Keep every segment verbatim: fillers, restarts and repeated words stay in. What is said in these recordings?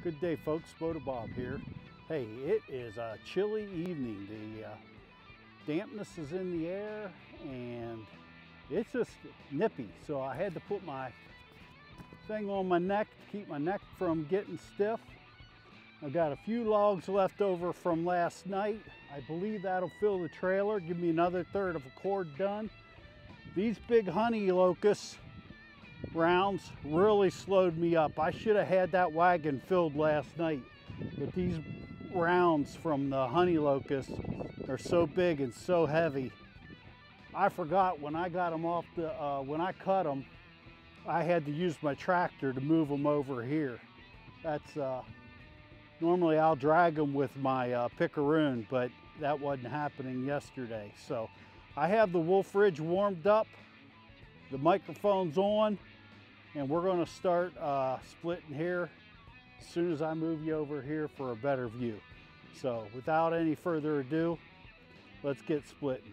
Good day, folks. Bota Bob here. Hey, it is a chilly evening. The uh, dampness is in the air and it's just nippy. So I had to put my thing on my neck to keep my neck from getting stiff. I've got a few logs left over from last night. I believe that'll fill the trailer, give me another third of a cord done. These big honey locust rounds really slowed me up. I should have had that wagon filled last night, but these rounds from the honey locust are so big and so heavy. I forgot when I got them off the, uh, when I cut them, I had to use my tractor to move them over here. That's, uh, normally I'll drag them with my uh, pickaroon, but that wasn't happening yesterday. So I have the wolf ridge warmed up, the microphone's on, and we're going to start uh, splitting here as soon as I move you over here for a better view. So without any further ado, let's get splitting.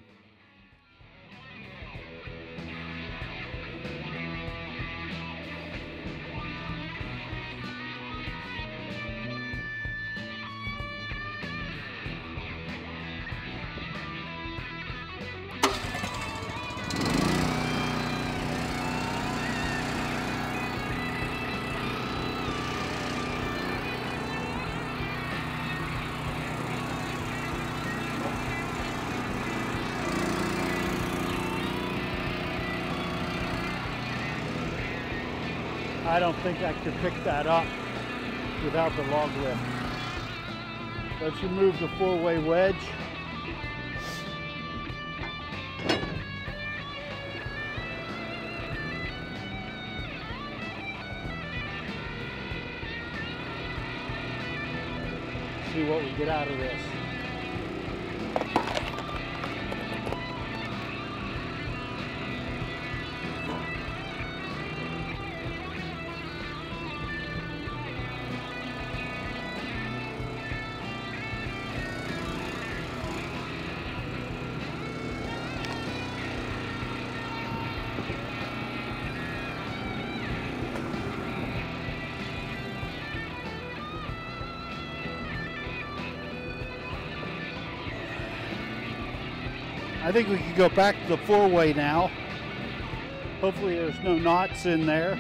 I don't think I could pick that up without the log lift. Let's remove the four-way wedge. See what we get out of this. I think we can go back to the four-way now. Hopefully there's no knots in there.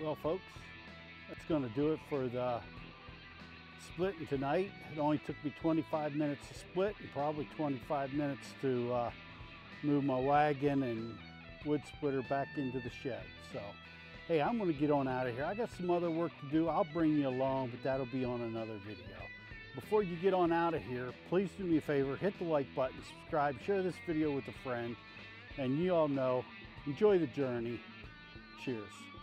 Well, folks, that's going to do it for the splitting tonight. It only took me twenty-five minutes to split and probably twenty-five minutes to uh, move my wagon and wood splitter back into the shed. So, hey, I'm going to get on out of here. I got some other work to do. I'll bring you along, but that'll be on another video. Before you get on out of here, please do me a favor, hit the like button, subscribe, share this video with a friend, and you all know, enjoy the journey. Cheers.